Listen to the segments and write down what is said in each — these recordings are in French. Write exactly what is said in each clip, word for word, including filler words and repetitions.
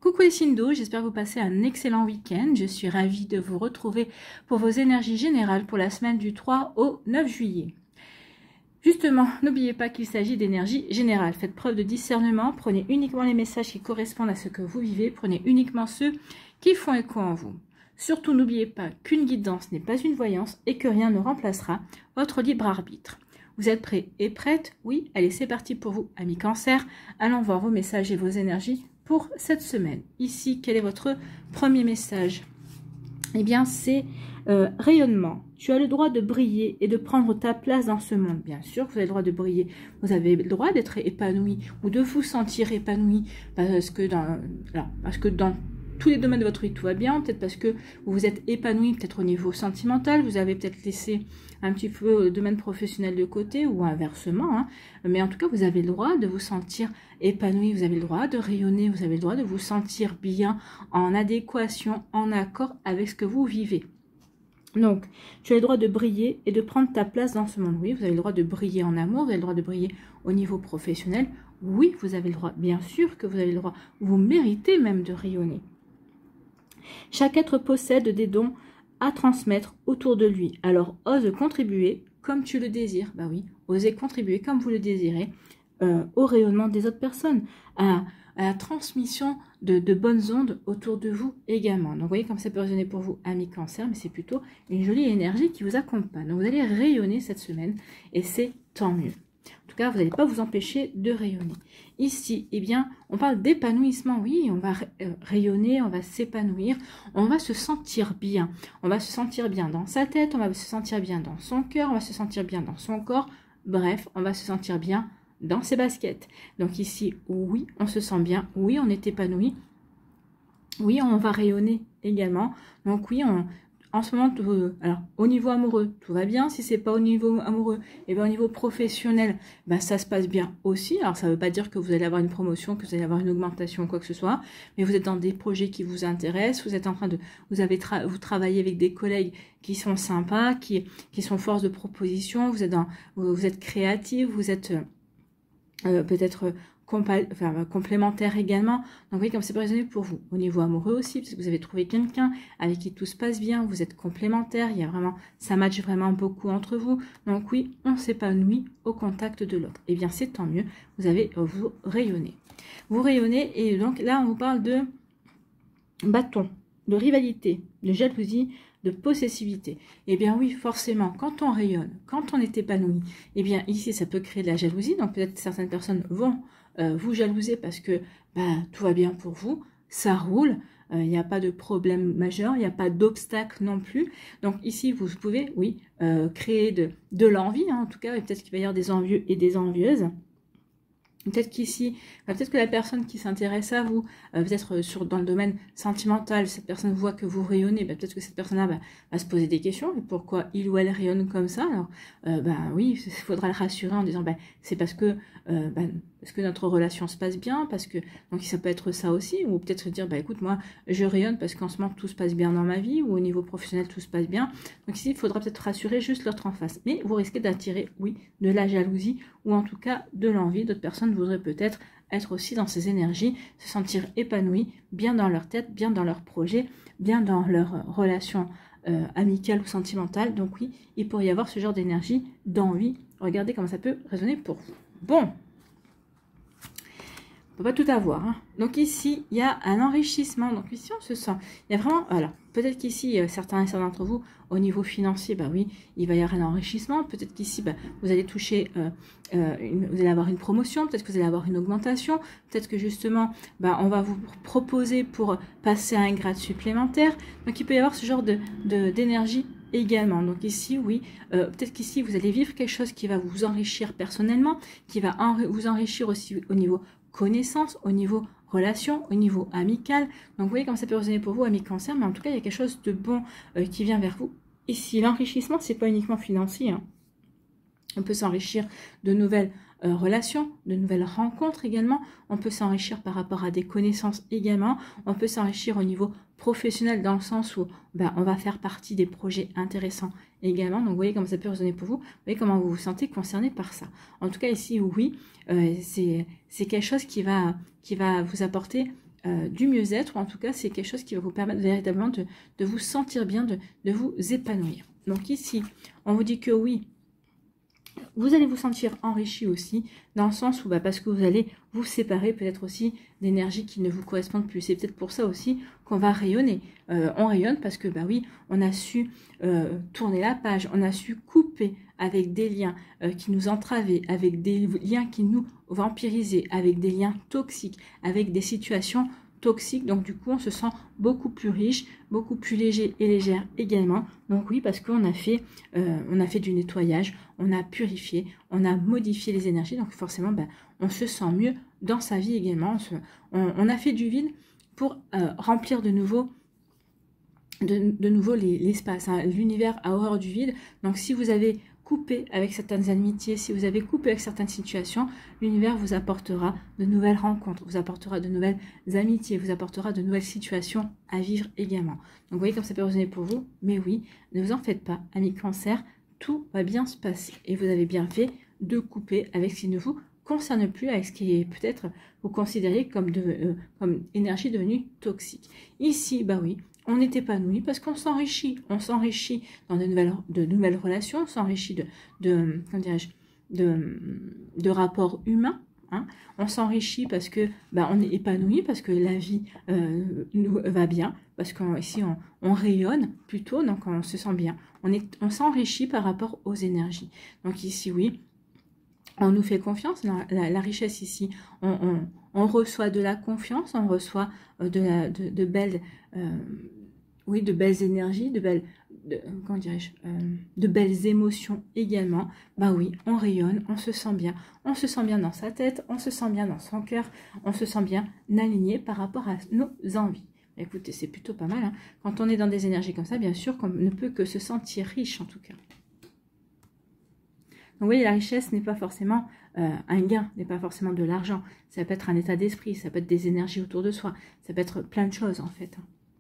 Coucou les signes d'eau, j'espère que vous passez un excellent week-end. Je suis ravie de vous retrouver pour vos énergies générales pour la semaine du trois au neuf juillet. Justement, n'oubliez pas qu'il s'agit d'énergie générale. Faites preuve de discernement, prenez uniquement les messages qui correspondent à ce que vous vivez, prenez uniquement ceux qui font écho en vous. Surtout, n'oubliez pas qu'une guidance n'est pas une voyance et que rien ne remplacera votre libre arbitre. Vous êtes prêts et prêtes? Oui, allez, c'est parti pour vous, amis Cancer. Allons voir vos messages et vos énergies pour cette semaine. Ici, quel est votre premier message? Eh bien, c'est euh, rayonnement. Tu as le droit de briller et de prendre ta place dans ce monde. Bien sûr, vous avez le droit de briller. Vous avez le droit d'être épanoui ou de vous sentir épanoui parce que dans, alors, parce que dans tous les domaines de votre vie, tout va bien. Peut-être parce que vous vous êtes épanoui, peut-être au niveau sentimental. Vous avez peut-être laissé un petit peu le domaine professionnel de côté ou inversement. Hein. Mais en tout cas, vous avez le droit de vous sentir épanoui. Vous avez le droit de rayonner. Vous avez le droit de vous sentir bien, en adéquation, en accord avec ce que vous vivez. Donc, tu as le droit de briller et de prendre ta place dans ce monde. Oui, vous avez le droit de briller en amour. Vous avez le droit de briller au niveau professionnel. Oui, vous avez le droit. Bien sûr que vous avez le droit. Vous méritez même de rayonner. Chaque être possède des dons à transmettre autour de lui. Alors, ose contribuer comme tu le désires. Bah oui, osez contribuer comme vous le désirez euh, au rayonnement des autres personnes, à, à la transmission de, de bonnes ondes autour de vous également. Donc, vous voyez comme ça peut résonner pour vous, amis Cancer, mais c'est plutôt une jolie énergie qui vous accompagne. Donc, vous allez rayonner cette semaine et c'est tant mieux. En tout cas, vous n'allez pas vous empêcher de rayonner. Ici, eh bien, on parle d'épanouissement. Oui, on va rayonner, on va s'épanouir, on va se sentir bien. On va se sentir bien dans sa tête, on va se sentir bien dans son cœur, on va se sentir bien dans son corps. Bref, on va se sentir bien dans ses baskets. Donc ici, oui, on se sent bien. Oui, on est épanoui. Oui, on va rayonner également. Donc oui, on... En ce moment, tout, alors au niveau amoureux, tout va bien. Si c'est pas au niveau amoureux, et bien au niveau professionnel, ben ça se passe bien aussi. Alors ça ne veut pas dire que vous allez avoir une promotion, que vous allez avoir une augmentation, quoi que ce soit. Mais vous êtes dans des projets qui vous intéressent. Vous êtes en train de, vous avez tra vous travaillez avec des collègues qui sont sympas, qui qui sont force de proposition. Vous êtes dans, vous êtes créatif, vous êtes euh, peut-être Enfin, complémentaire également. Donc vous voyez comme c'est résonner pour vous. Au niveau amoureux aussi, parce que vous avez trouvé quelqu'un avec qui tout se passe bien, vous êtes complémentaire, il y a vraiment, ça match vraiment beaucoup entre vous. Donc oui, on s'épanouit au contact de l'autre. Et bien c'est tant mieux, vous avez vous rayonnez. Vous rayonnez et donc là on vous parle de bâton, de rivalité, de jalousie, de possessivité. Eh bien oui, forcément, quand on rayonne, quand on est épanoui, eh bien ici ça peut créer de la jalousie. Donc peut-être certaines personnes vont Euh, vous jalouser parce que bah, tout va bien pour vous, ça roule, il euh, n'y a pas de problème majeur, il n'y a pas d'obstacle non plus. Donc ici, vous pouvez, oui, euh, créer de, de l'envie, hein, en tout cas, peut-être qu'il va y avoir des envieux et des envieuses. Peut-être qu'ici, peut-être que la personne qui s'intéresse à vous, euh, peut-être sur dans le domaine sentimental, cette personne voit que vous rayonnez, bah, peut-être que cette personne-là bah, va se poser des questions. Et pourquoi il ou elle rayonne comme ça? Alors, euh, bah, oui, il faudra le rassurer en disant, bah, c'est parce que, euh, bah, parce que notre relation se passe bien, parce que donc ça peut être ça aussi, ou peut-être dire, bah écoute, moi, je rayonne parce qu'en ce moment tout se passe bien dans ma vie, ou au niveau professionnel tout se passe bien. Donc ici, il faudra peut-être rassurer juste l'autre en face. Mais vous risquez d'attirer, oui, de la jalousie, ou en tout cas de l'envie. D'autres personnes voudraient peut-être être aussi dans ces énergies, se sentir épanouies, bien dans leur tête, bien dans leur projet, bien dans leur relation euh, amicale ou sentimentale. Donc oui, il pourrait y avoir ce genre d'énergie, d'envie. Regardez comment ça peut résonner pour vous. Bon, on peut pas tout avoir. Hein. Donc ici, il y a un enrichissement. Donc ici, on se sent. Il y a vraiment. Alors, peut-être qu'ici, euh, certains et certains d'entre vous, au niveau financier, bah oui, il va y avoir un enrichissement. Peut-être qu'ici, bah, vous allez toucher, euh, euh, une, vous allez avoir une promotion. Peut-être que vous allez avoir une augmentation. Peut-être que justement, bah, on va vous proposer pour passer à un grade supplémentaire. Donc il peut y avoir ce genre de, de, d'énergie également. Donc ici, oui, euh, peut-être qu'ici, vous allez vivre quelque chose qui va vous enrichir personnellement, qui va en, vous enrichir aussi au niveau connaissance, au niveau relation, au niveau amical. Donc vous voyez comme ça peut résonner pour vous, amis Cancer, mais en tout cas il y a quelque chose de bon euh, qui vient vers vous. Ici, l'enrichissement, c'est pas uniquement financier. Hein. On peut s'enrichir de nouvelles euh, relations, de nouvelles rencontres également. On peut s'enrichir par rapport à des connaissances également. On peut s'enrichir au niveau professionnel dans le sens où ben, on va faire partie des projets intéressants également. Donc vous voyez comment ça peut résonner pour vous. Vous voyez comment vous vous sentez concerné par ça. En tout cas ici, oui, euh, c'est quelque chose qui va, qui va vous apporter euh, du mieux-être, ou en tout cas, c'est quelque chose qui va vous permettre véritablement de, de vous sentir bien, de, de vous épanouir. Donc ici, on vous dit que oui, vous allez vous sentir enrichi aussi, dans le sens où, bah, parce que vous allez vous séparer peut-être aussi d'énergies qui ne vous correspondent plus. C'est peut-être pour ça aussi qu'on va rayonner. Euh, on rayonne parce que, bah oui, on a su euh, tourner la page, on a su couper avec des liens euh, qui nous entravaient, avec des liens qui nous vampirisaient, avec des liens toxiques, avec des situations toxique, donc du coup on se sent beaucoup plus riche, beaucoup plus léger et légère également. Donc oui, parce qu'on a fait euh, on a fait du nettoyage, on a purifié, on a modifié les énergies, donc forcément ben, on se sent mieux dans sa vie également. On, se, on, on a fait du vide pour euh, remplir de nouveau de, de nouveau l'espace, hein. L'univers a horreur du vide, donc si vous avez coupé avec certaines amitiés, si vous avez coupé avec certaines situations, l'univers vous apportera de nouvelles rencontres, vous apportera de nouvelles amitiés, vous apportera de nouvelles situations à vivre également. Donc vous voyez comme ça peut résonner pour vous, mais oui, ne vous en faites pas, amis cancer, tout va bien se passer. Et vous avez bien fait de couper avec ce qui ne vous concerne plus, avec ce qui est peut-être vous considérez comme, de, euh, comme énergie devenue toxique. Ici, bah oui, on est épanoui parce qu'on s'enrichit, on s'enrichit dans de nouvelles, de nouvelles relations, on s'enrichit de, de, comment dirais-je, de, de rapports humains, hein. On s'enrichit parce que bah, on est épanoui, parce que la vie euh, nous va bien, parce qu'ici on, on rayonne plutôt, donc on se sent bien. On, est, on s'enrichit par rapport aux énergies. Donc ici, oui, on nous fait confiance, la, la, la richesse ici, on, on, on reçoit de la confiance, on reçoit de, la, de, de belles... Euh, oui, de belles énergies, de belles, de, comment dirais-je, euh, de belles émotions également. Bah oui, on rayonne, on se sent bien, on se sent bien dans sa tête, on se sent bien dans son cœur, on se sent bien aligné par rapport à nos envies. Écoutez, c'est plutôt pas mal, hein. Quand on est dans des énergies comme ça, bien sûr qu'on ne peut que se sentir riche en tout cas. Donc vous voyez, la richesse n'est pas forcément euh, un gain, n'est pas forcément de l'argent. Ça peut être un état d'esprit, ça peut être des énergies autour de soi, ça peut être plein de choses en fait.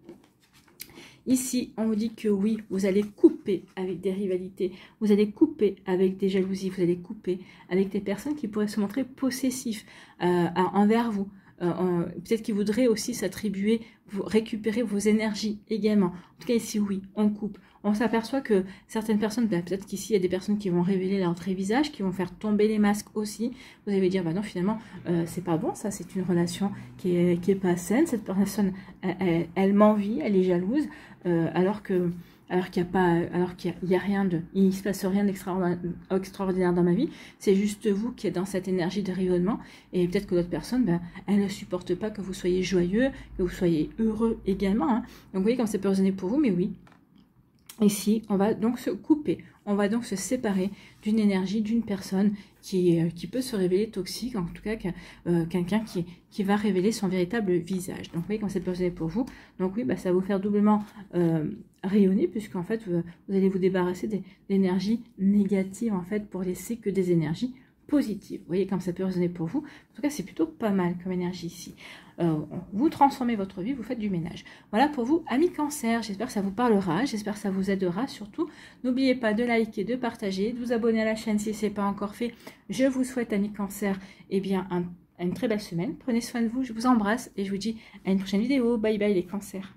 Ici, on vous dit que oui, vous allez couper avec des rivalités, vous allez couper avec des jalousies, vous allez couper avec des personnes qui pourraient se montrer possessifs euh, envers vous. Euh, peut-être qu'ils voudraient aussi s'attribuer, vous récupérer vos énergies également. En tout cas, ici, oui, on coupe. On s'aperçoit que certaines personnes, bah, peut-être qu'ici, il y a des personnes qui vont révéler leur vrai visage, qui vont faire tomber les masques aussi. Vous allez dire, bah non, finalement, euh, c'est pas bon, ça, c'est une relation qui est, qui est pas saine. Cette personne, elle, elle, elle m'envie, elle est jalouse, euh, alors que... alors qu'il n'y a pas, alors qu'il y a, a rien de, il ne se passe rien d'extraordinaire dans ma vie, c'est juste vous qui êtes dans cette énergie de rayonnement, et peut-être que l'autre personne, ben, elle ne supporte pas que vous soyez joyeux, que vous soyez heureux également, hein. Donc vous voyez comme ça peut résonner pour vous, mais oui, ici, on va donc se couper, on va donc se séparer d'une énergie, d'une personne qui, euh, qui peut se révéler toxique, en tout cas euh, quelqu'un qui, qui va révéler son véritable visage. Donc vous voyez comme ça peut résonner pour vous. Donc oui, bah, ça va vous faire doublement euh, rayonner, puisqu'en fait, vous, vous allez vous débarrasser des énergies négatives, en fait, pour laisser que des énergies positives. Vous voyez comme ça peut résonner pour vous. En tout cas, c'est plutôt pas mal comme énergie ici. Euh, vous transformez votre vie, vous faites du ménage. Voilà pour vous, amis cancer. J'espère que ça vous parlera, j'espère que ça vous aidera. Surtout, n'oubliez pas de liker, de partager, de vous abonner à la chaîne si ce n'est pas encore fait. Je vous souhaite, amis cancer, eh bien, un, une très belle semaine. Prenez soin de vous, je vous embrasse et je vous dis à une prochaine vidéo. Bye bye les cancers.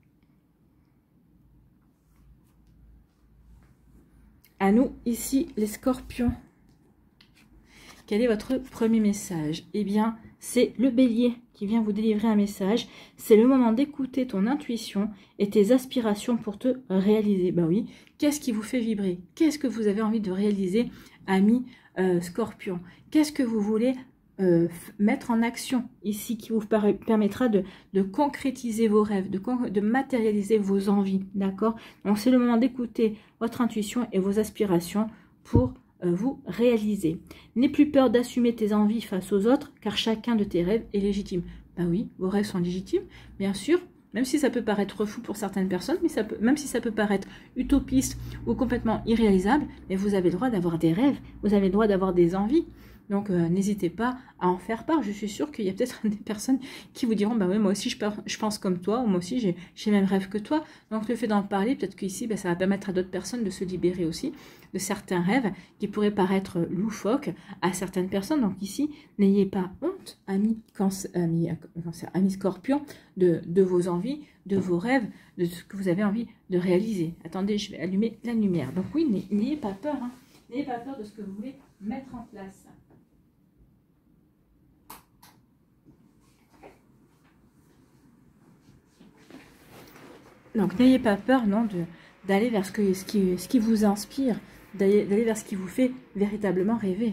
À nous, ici, les scorpions. Quel est votre premier message? Eh bien, c'est le bélier qui vient vous délivrer un message. C'est le moment d'écouter ton intuition et tes aspirations pour te réaliser. Bah oui, qu'est-ce qui vous fait vibrer? Qu'est-ce que vous avez envie de réaliser, ami euh, scorpion? Qu'est-ce que vous voulez euh, mettre en action ici qui vous permettra de, de concrétiser vos rêves, de, de matérialiser vos envies, d'accord? Donc, c'est le moment d'écouter votre intuition et vos aspirations pour vous réaliser. N'aie plus peur d'assumer tes envies face aux autres, car chacun de tes rêves est légitime. Ben oui, vos rêves sont légitimes, bien sûr, même si ça peut paraître fou pour certaines personnes, mais ça peut, même si ça peut paraître utopiste ou complètement irréalisable, mais vous avez le droit d'avoir des rêves, vous avez le droit d'avoir des envies. Donc, euh, n'hésitez pas à en faire part. Je suis sûre qu'il y a peut-être des personnes qui vous diront, bah oui, moi aussi, je, je pense comme toi, ou moi aussi, j'ai les mêmes rêves que toi. Donc, le fait d'en parler, peut-être qu'ici, bah, ça va permettre à d'autres personnes de se libérer aussi de certains rêves qui pourraient paraître loufoques à certaines personnes. Donc, ici, n'ayez pas honte, amis, cancer, amis, cancer, amis scorpion, de, de vos envies, de vos rêves, de ce que vous avez envie de réaliser. Attendez, je vais allumer la lumière. Donc, oui, n'ayez pas peur, hein. N'ayez pas peur de ce que vous voulez mettre en place. Donc, n'ayez pas peur, non, de d'aller vers ce, que, ce, qui, ce qui vous inspire, d'aller vers ce qui vous fait véritablement rêver.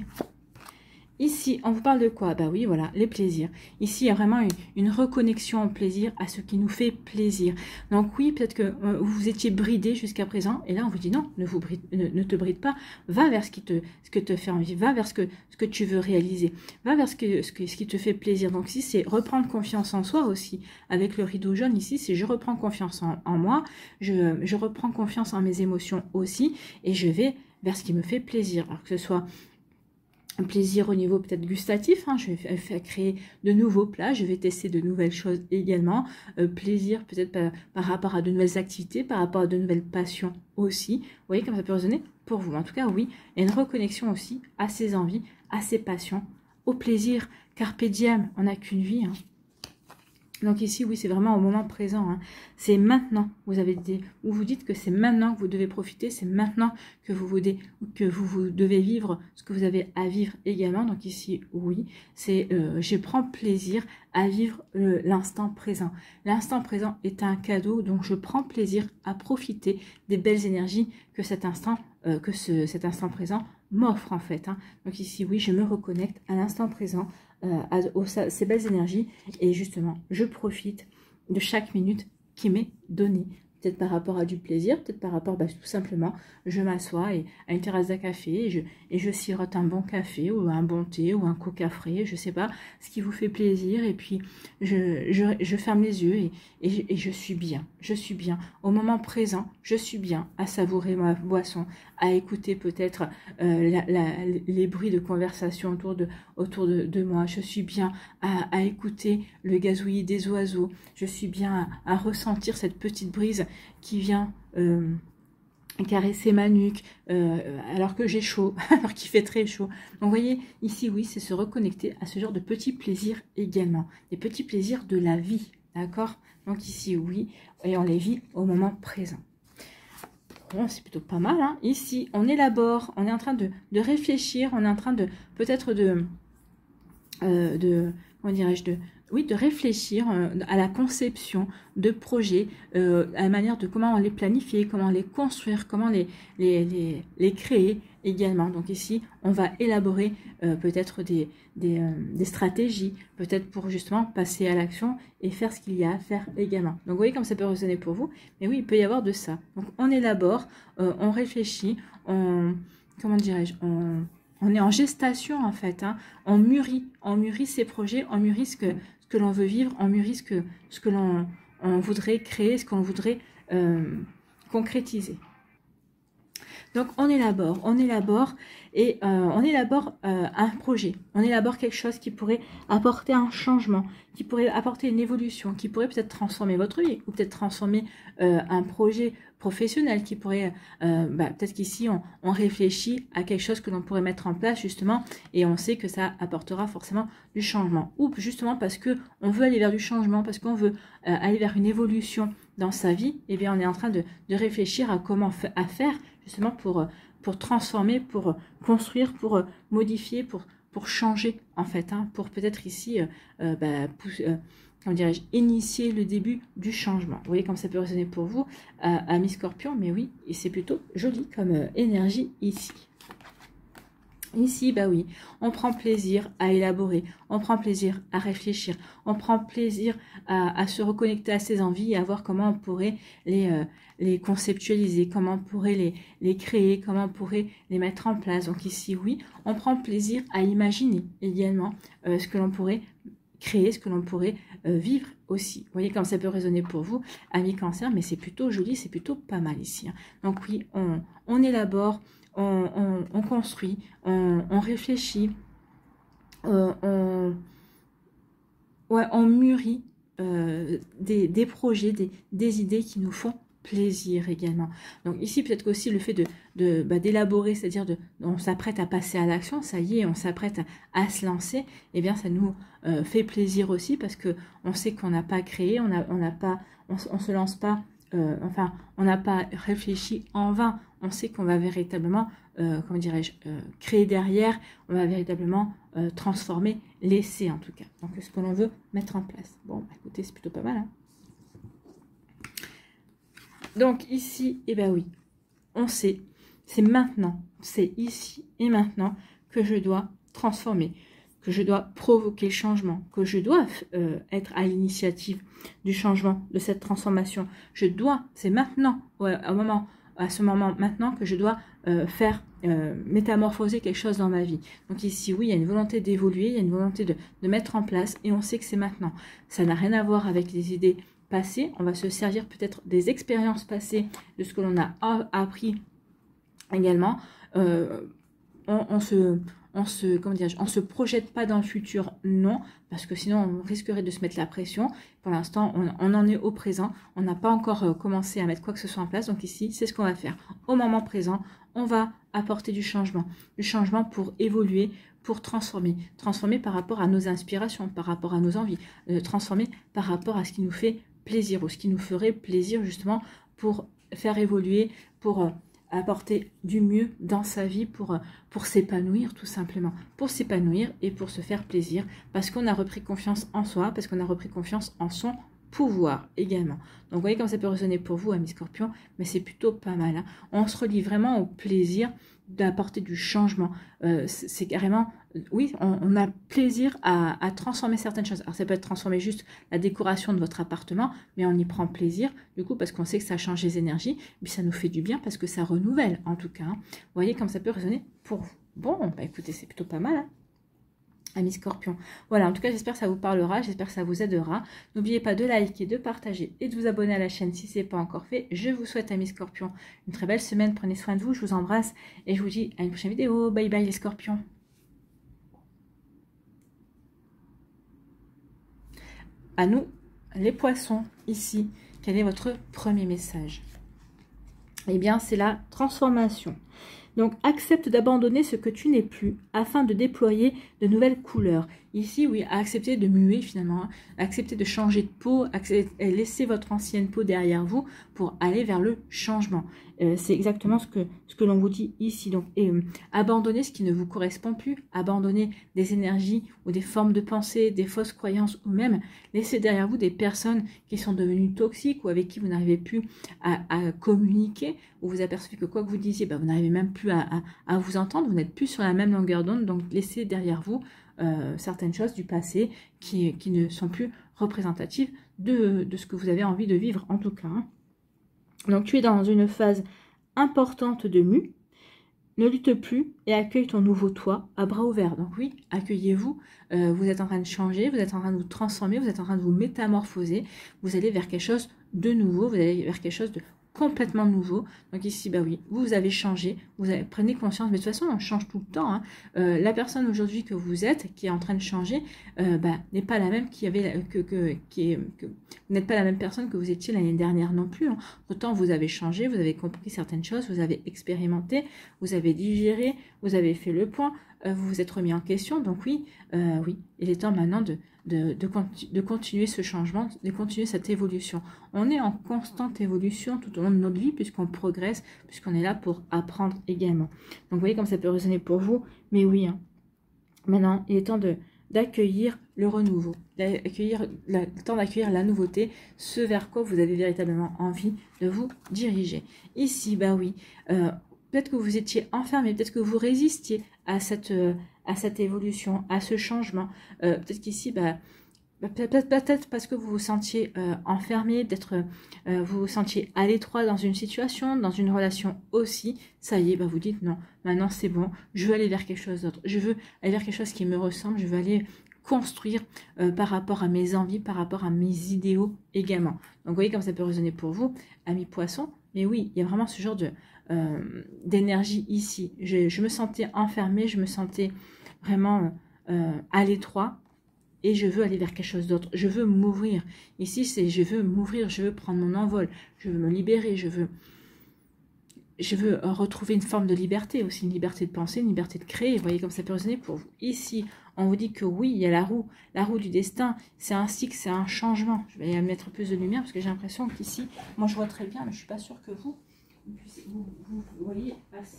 Ici, on vous parle de quoi? Bah oui, voilà, les plaisirs. Ici, il y a vraiment une, une reconnexion au plaisir, à ce qui nous fait plaisir. Donc oui, peut-être que euh, vous étiez bridé jusqu'à présent, et là, on vous dit non, ne, vous bride, ne, ne te bride pas, va vers ce qui te, ce que te fait envie, va vers ce que, ce que tu veux réaliser, va vers ce, que, ce, que, ce qui te fait plaisir. Donc ici, c'est reprendre confiance en soi aussi. Avec le rideau jaune, ici, c'est je reprends confiance en, en moi, je, je reprends confiance en mes émotions aussi, et je vais vers ce qui me fait plaisir. Alors que ce soit un plaisir au niveau peut-être gustatif, hein, je vais faire créer de nouveaux plats, je vais tester de nouvelles choses également, euh, plaisir peut-être par, par rapport à de nouvelles activités, par rapport à de nouvelles passions aussi. Vous voyez comme ça peut résonner pour vous. En tout cas, oui, il y a une reconnexion aussi à ses envies, à ses passions, au plaisir. Carpe diem, on n'a qu'une vie, hein. Donc ici, oui, c'est vraiment au moment présent. Hein. C'est maintenant, vous avez dit, ou vous dites que c'est maintenant que vous devez profiter, c'est maintenant que vous, vous, que vous, vous devez vivre ce que vous avez à vivre également. Donc ici, oui, c'est euh, je prends plaisir à vivre l'instant présent. L'instant présent est un cadeau, donc je prends plaisir à profiter des belles énergies que cet instant, euh, que ce, cet instant présent m'offre en fait. Hein. Donc ici, oui, je me reconnecte à l'instant présent, Euh, à, aux, ces belles énergies et justement je profite de chaque minute qui m'est donnée, peut-être par rapport à du plaisir, peut-être par rapport bah, tout simplement je m'assois à une terrasse d'un café et je, et je sirote un bon café ou un bon thé ou un coca frais, je sais pas, ce qui vous fait plaisir, et puis je, je, je ferme les yeux et, et, et je suis bien, je suis bien au moment présent, je suis bien à savourer ma boisson, à écouter peut-être euh, la, la, les bruits de conversation autour de, autour de, de moi, je suis bien à, à écouter le gazouillis des oiseaux, je suis bien à, à ressentir cette petite brise qui vient euh, caresser ma nuque euh, alors que j'ai chaud, alors qu'il fait très chaud. Donc vous voyez, ici oui, c'est se reconnecter à ce genre de petits plaisirs également, des petits plaisirs de la vie, d'accord? Donc ici oui, et on les vit au moment présent. Bon, c'est plutôt pas mal, hein. Ici, on élabore, on est en train de, de réfléchir, on est en train de, peut-être de, euh, de, comment dirais-je, de, oui, de réfléchir euh, à la conception de projets, euh, à la manière de comment les planifier, comment les construire, comment les, les, les, les créer également. Donc ici, on va élaborer euh, peut-être des, des, euh, des stratégies, peut-être pour justement passer à l'action et faire ce qu'il y a à faire également. Donc vous voyez comme ça peut résonner pour vous, mais oui, il peut y avoir de ça. Donc on élabore, euh, on réfléchit, on, comment dirais-je, on... On est en gestation en fait, hein. On mûrit, on mûrit ses projets, on mûrit ce que, ce que l'on veut vivre, on mûrit ce que, ce que l'on on voudrait créer, ce qu'on voudrait euh, concrétiser. Donc on élabore, on élabore et euh, on élabore euh, un projet, on élabore quelque chose qui pourrait apporter un changement, qui pourrait apporter une évolution, qui pourrait peut-être transformer votre vie ou peut-être transformer euh, un projet professionnel qui pourrait, euh, bah, peut-être qu'ici on, on réfléchit à quelque chose que l'on pourrait mettre en place justement et on sait que ça apportera forcément du changement, ou justement parce que on veut aller vers du changement, parce qu'on veut euh, aller vers une évolution dans sa vie, et eh bien on est en train de, de réfléchir à comment à faire justement pour, pour transformer, pour construire, pour modifier, pour, pour changer en fait, hein, pour peut-être ici euh, bah, pousser, euh, comment dirais-je, initier le début du changement. Vous voyez comme ça peut résonner pour vous, euh, amis Scorpion, mais oui, et c'est plutôt joli comme euh, énergie ici. Ici, bah oui, on prend plaisir à élaborer, on prend plaisir à réfléchir, on prend plaisir à, à se reconnecter à ses envies et à voir comment on pourrait les, euh, les conceptualiser, comment on pourrait les, les créer, comment on pourrait les mettre en place. Donc ici, oui, on prend plaisir à imaginer également euh, ce que l'on pourrait créer, ce que l'on pourrait euh, vivre aussi. Vous voyez comme ça peut résonner pour vous, amis Cancer, mais c'est plutôt joli, c'est plutôt pas mal ici. Hein. Donc oui, on, on élabore, On, on, on construit, on, on réfléchit, euh, on, ouais, on mûrit euh, des, des projets, des, des idées qui nous font plaisir également. Donc ici, peut-être qu'aussi le fait de, de bah, d'élaborer, c'est-à-dire de on s'apprête à passer à l'action, ça y est, on s'apprête à, à se lancer, et eh bien ça nous euh, fait plaisir aussi parce que on sait qu'on n'a pas créé, on n'a on n'a pas, on, on se lance pas, euh, enfin, on n'a pas réfléchi en vain. On sait qu'on va véritablement, euh, comment dirais-je, euh, créer derrière, on va véritablement euh, transformer, laisser en tout cas. Donc ce que l'on veut mettre en place. Bon, bah, écoutez, c'est plutôt pas mal, hein. Donc ici, eh bien oui, on sait, c'est maintenant, c'est ici et maintenant que je dois transformer, que je dois provoquer le changement, que je dois euh, être à l'initiative du changement, de cette transformation. Je dois, c'est maintenant, ouais, au moment, à ce moment maintenant que je dois euh, faire euh, métamorphoser quelque chose dans ma vie. Donc ici, oui, il y a une volonté d'évoluer, il y a une volonté de, de mettre en place, et on sait que c'est maintenant. Ça n'a rien à voir avec les idées passé, on va se servir peut-être des expériences passées, de ce que l'on a appris également. Euh, on, on se, on se, comment dire, on se projette pas dans le futur, non, parce que sinon on risquerait de se mettre la pression. Pour l'instant, on, on en est au présent, on n'a pas encore euh, commencé à mettre quoi que ce soit en place. Donc ici, c'est ce qu'on va faire. Au moment présent, on va apporter du changement, du changement pour évoluer, pour transformer, transformer par rapport à nos inspirations, par rapport à nos envies, euh, transformer par rapport à ce qui nous fait plaisir ou ce qui nous ferait plaisir justement pour faire évoluer, pour euh, apporter du mieux dans sa vie, pour, euh, pour s'épanouir tout simplement, pour s'épanouir et pour se faire plaisir parce qu'on a repris confiance en soi, parce qu'on a repris confiance en son pouvoir également. Donc vous voyez comme ça peut résonner pour vous, amis Scorpions, mais c'est plutôt pas mal, hein. On se relie vraiment au plaisir d'apporter du changement. Euh, c'est carrément, oui, on, on a plaisir à, à transformer certaines choses. Alors ça peut être transformer juste la décoration de votre appartement, mais on y prend plaisir, du coup, parce qu'on sait que ça change les énergies, puis ça nous fait du bien parce que ça renouvelle, en tout cas, hein. Vous voyez comme ça peut résonner pour vous. Bon, bah écoutez, c'est plutôt pas mal, hein, amis Scorpions. Voilà, en tout cas, j'espère que ça vous parlera, j'espère que ça vous aidera. N'oubliez pas de liker, de partager et de vous abonner à la chaîne si ce n'est pas encore fait. Je vous souhaite, amis Scorpions, une très belle semaine. Prenez soin de vous, je vous embrasse et je vous dis à une prochaine vidéo. Bye bye les Scorpions. À nous, les poissons, ici, quel est votre premier message? Eh bien, c'est la transformation. Donc, accepte d'abandonner ce que tu n'es plus afin de déployer de nouvelles couleurs. Ici, oui, accepter de muer finalement, hein. Accepter de changer de peau, accepter, laisser votre ancienne peau derrière vous pour aller vers le changement. Euh, c'est exactement ce que, ce que l'on vous dit ici. Donc, et, euh, abandonner ce qui ne vous correspond plus, abandonner des énergies ou des formes de pensée, des fausses croyances ou même laisser derrière vous des personnes qui sont devenues toxiques ou avec qui vous n'arrivez plus à, à communiquer, ou vous apercevez que quoi que vous disiez, ben, vous n'arrivez même plus à, à, à vous entendre, vous n'êtes plus sur la même longueur d'onde, donc laissez derrière vous euh, certaines choses du passé qui, qui ne sont plus représentatives de, de ce que vous avez envie de vivre en tout cas, hein. Donc tu es dans une phase importante de mue, ne lutte plus et accueille ton nouveau toi à bras ouverts. Donc oui, accueillez-vous, euh, vous êtes en train de changer, vous êtes en train de vous transformer, vous êtes en train de vous métamorphoser, vous allez vers quelque chose de nouveau, vous allez vers quelque chose de complètement nouveau. Donc ici, bah oui, vous avez changé, vous avez, prenez conscience, mais de toute façon, on change tout le temps, hein. Euh, la personne aujourd'hui que vous êtes, qui est en train de changer, euh, bah, n'est pas la même qui avait, que, que, qui est, que, vous n'êtes pas la même personne que vous étiez l'année dernière non plus, hein. Autant vous avez changé, vous avez compris certaines choses, vous avez expérimenté, vous avez digéré, vous avez fait le point, euh, vous vous êtes remis en question. Donc oui, euh, oui, il est temps maintenant de De, de, continu, de continuer ce changement, de continuer cette évolution. On est en constante évolution tout au long de notre vie puisqu'on progresse, puisqu'on est là pour apprendre également. Donc vous voyez comme ça peut résonner pour vous, mais oui, hein. Maintenant il est temps de d'accueillir le renouveau, d'accueillir le temps d'accueillir la nouveauté, ce vers quoi vous avez véritablement envie de vous diriger. Ici, bah oui, euh, peut-être que vous étiez enfermé, peut-être que vous résistiez à cette... Euh, à cette évolution, à ce changement. Euh, peut-être qu'ici, bah, peut-être peut parce que vous vous sentiez euh, enfermé, d'être, euh, vous vous sentiez à l'étroit dans une situation, dans une relation aussi, ça y est, bah, vous dites non, maintenant c'est bon, je veux aller vers quelque chose d'autre, je veux aller vers quelque chose qui me ressemble, je veux aller construire euh, par rapport à mes envies, par rapport à mes idéaux également. Donc vous voyez comme ça peut résonner pour vous, amis poissons, mais oui, il y a vraiment ce genre de euh, d'énergie ici. Je, je me sentais enfermée, je me sentais vraiment euh, à l'étroit et je veux aller vers quelque chose d'autre. Je veux m'ouvrir. Ici, c'est je veux m'ouvrir, je veux prendre mon envol, je veux me libérer, je veux, je veux retrouver une forme de liberté aussi, une liberté de penser, une liberté de créer. Vous voyez comme ça peut résonner pour vous. Ici, on vous dit que oui, il y a la roue, la roue du destin, c'est un cycle, c'est un changement. Je vais mettre plus de lumière parce que j'ai l'impression qu'ici, moi je vois très bien, mais je ne suis pas sûre que vous, vous, vous, vous voyez assez.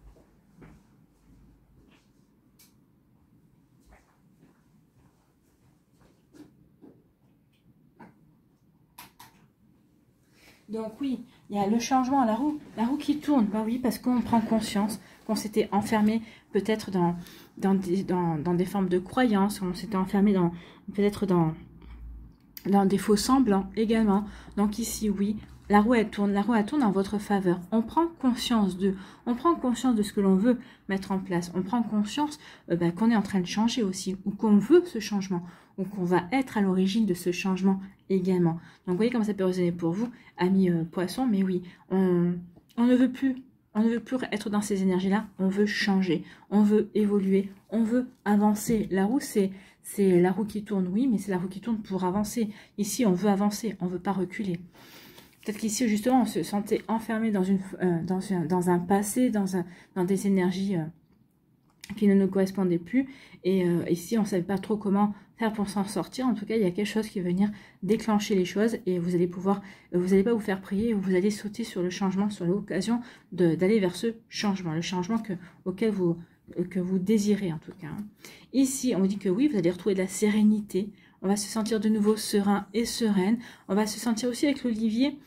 Donc oui, il y a le changement à la roue, la roue qui tourne, bah oui, parce qu'on prend conscience qu'on s'était enfermé peut-être dans, dans, des, dans, dans des formes de croyances, on s'était enfermé dans peut-être dans, dans des faux semblants également. Donc ici, oui, la roue elle tourne, la roue elle tourne en votre faveur. On prend conscience de, on prend conscience de ce que l'on veut mettre en place. On prend conscience euh, bah, qu'on est en train de changer aussi, ou qu'on veut ce changement, ou qu'on va être à l'origine de ce changement également. Donc vous voyez comment ça peut résonner pour vous, amis euh, poissons, mais oui, on, on ne veut plus, on ne veut plus être dans ces énergies-là, on veut changer, on veut évoluer, on veut avancer. La roue, c'est c'est la roue qui tourne, oui, mais c'est la roue qui tourne pour avancer. Ici, on veut avancer, on ne veut pas reculer. Peut-être qu'ici, justement, on se sentait enfermé dans, une, euh, dans, un, dans un passé, dans, un, dans des énergies euh, qui ne nous correspondaient plus. Et euh, ici, on ne savait pas trop comment faire pour s'en sortir. En tout cas, il y a quelque chose qui va venir déclencher les choses et vous allez pouvoir, vous n'allez pas vous faire prier, vous allez sauter sur le changement, sur l'occasion d'aller vers ce changement, le changement que, auquel vous, que vous désirez en tout cas. Ici, on vous dit que oui, vous allez retrouver de la sérénité, on va se sentir de nouveau serein et sereine, on va se sentir aussi avec l'olivier,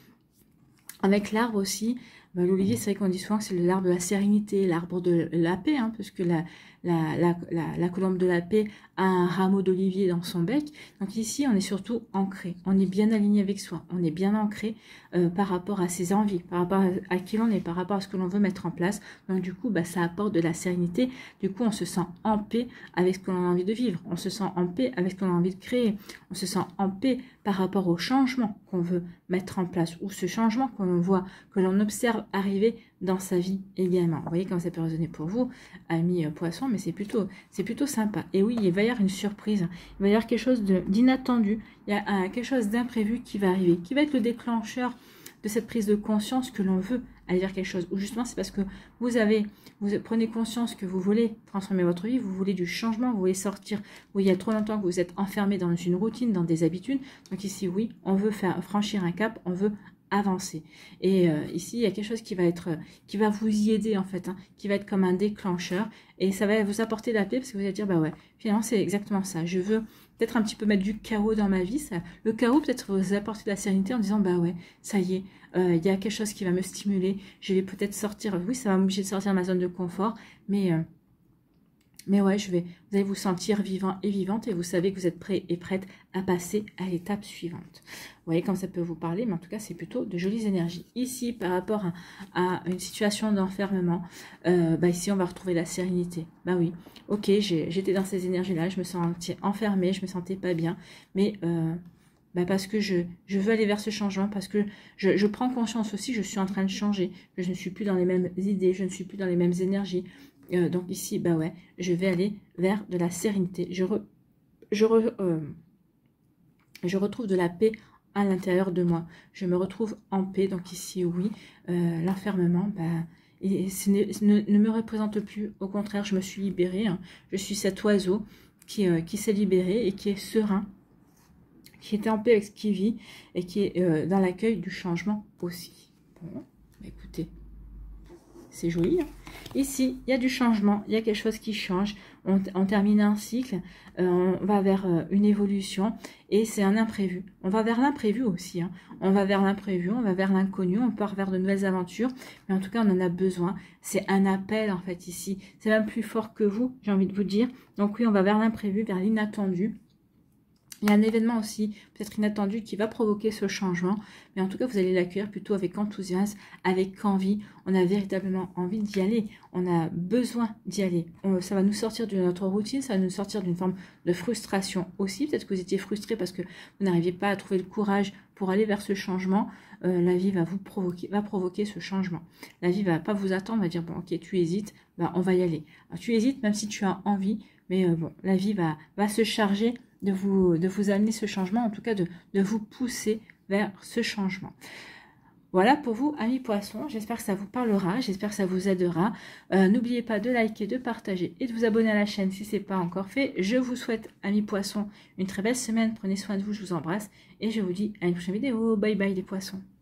avec l'arbre aussi. Ben, l'olivier, c'est vrai qu'on dit souvent que c'est l'arbre de la sérénité, l'arbre de la paix, hein, parce que la, la, la, la, la colombe de la paix a un rameau d'olivier dans son bec. Donc ici, on est surtout ancré, on est bien aligné avec soi, on est bien ancré euh, par rapport à ses envies, par rapport à, à qui l'on est, par rapport à ce que l'on veut mettre en place. Donc du coup, bah, ça apporte de la sérénité. Du coup, on se sent en paix avec ce que l'on a envie de vivre, on se sent en paix avec ce qu'on a envie de créer, on se sent en paix par rapport au changement qu'on veut mettre en place, ou ce changement que l'on voit, que l'on observe arriver dans sa vie également. Vous voyez comment ça peut résonner pour vous, amis euh, poissons, mais c'est plutôt, c'est plutôt sympa. Et oui, il va y avoir une surprise, il va y avoir quelque chose d'inattendu, il y a euh, quelque chose d'imprévu qui va arriver, qui va être le déclencheur de cette prise de conscience que l'on veut aller vers quelque chose. Ou justement, c'est parce que vous avez, vous prenez conscience que vous voulez transformer votre vie, vous voulez du changement, vous voulez sortir, où il y a trop longtemps que vous êtes enfermé dans une routine, dans des habitudes. Donc ici, oui, on veut faire franchir un cap, on veut avancer. Et euh, ici, il y a quelque chose qui va être, qui va vous y aider en fait, hein, qui va être comme un déclencheur, et ça va vous apporter la paix parce que vous allez dire, bah ouais, finalement c'est exactement ça. Je veux peut-être un petit peu mettre du chaos dans ma vie. Ça, le chaos peut-être vous apporter de la sérénité en disant, bah ouais, ça y est, euh, il y a quelque chose qui va me stimuler. Je vais peut-être sortir. Oui, ça va m'obliger de sortir de ma zone de confort, mais euh, Mais ouais, je vais, vous allez vous sentir vivant et vivante et vous savez que vous êtes prêt et prête à passer à l'étape suivante. Vous voyez comme ça peut vous parler, mais en tout cas, c'est plutôt de jolies énergies. Ici, par rapport à, à une situation d'enfermement, euh, bah ici, on va retrouver la sérénité. Bah oui, ok, j'étais dans ces énergies-là, je me sentais enfermée, je me sentais pas bien, mais... Euh, bah parce que je, je veux aller vers ce changement, parce que je, je prends conscience aussi, je suis en train de changer, que je ne suis plus dans les mêmes idées, je ne suis plus dans les mêmes énergies. Euh, donc ici, bah ouais, je vais aller vers de la sérénité. Je, re, je, re, euh, je retrouve de la paix à l'intérieur de moi. Je me retrouve en paix. Donc ici, oui, euh, l'enfermement, bah, et ce ne, ne me représente plus. Au contraire, je me suis libérée. Hein. Je suis cet oiseau qui, euh, qui s'est libéré et qui est serein, qui était en paix avec ce qui vit et qui est euh, dans l'accueil du changement aussi. Bon, bah écoutez, c'est joli. Hein. Ici, il y a du changement, il y a quelque chose qui change. On, on termine un cycle, euh, on va vers euh, une évolution et c'est un imprévu. On va vers l'imprévu aussi. Hein. On va vers l'imprévu, on va vers l'inconnu, on part vers de nouvelles aventures. Mais en tout cas, on en a besoin. C'est un appel en fait ici. C'est même plus fort que vous, j'ai envie de vous dire. Donc oui, on va vers l'imprévu, vers l'inattendu. Il y a un événement aussi, peut-être inattendu, qui va provoquer ce changement. Mais en tout cas, vous allez l'accueillir plutôt avec enthousiasme, avec envie. On a véritablement envie d'y aller. On a besoin d'y aller. On, ça va nous sortir de notre routine, ça va nous sortir d'une forme de frustration aussi. Peut-être que vous étiez frustré parce que vous n'arriviez pas à trouver le courage pour aller vers ce changement. Euh, la vie va vous provoquer, va provoquer ce changement. La vie va pas vous attendre, va dire, bon, ok, tu hésites, ben, on va y aller. Alors, tu hésites, même si tu as envie, Mais euh, bon, la vie va, va se charger de vous, de vous amener ce changement, en tout cas de, de vous pousser vers ce changement. Voilà pour vous, amis poissons. J'espère que ça vous parlera, j'espère que ça vous aidera. Euh, N'oubliez pas de liker, de partager et de vous abonner à la chaîne si ce n'est pas encore fait. Je vous souhaite, amis poissons, une très belle semaine. Prenez soin de vous, je vous embrasse. Et je vous dis à une prochaine vidéo. Bye bye les poissons.